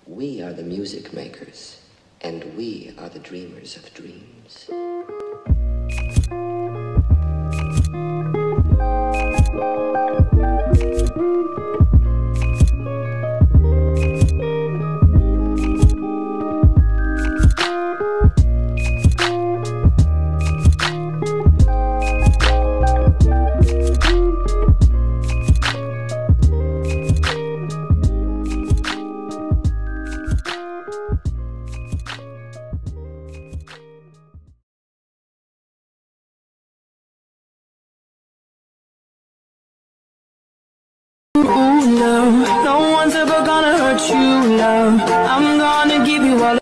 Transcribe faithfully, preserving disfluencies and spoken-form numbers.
We are the music makers, and we are the dreamers of dreams. Ooh, love, no one's ever gonna hurt you, love. I'm gonna give you all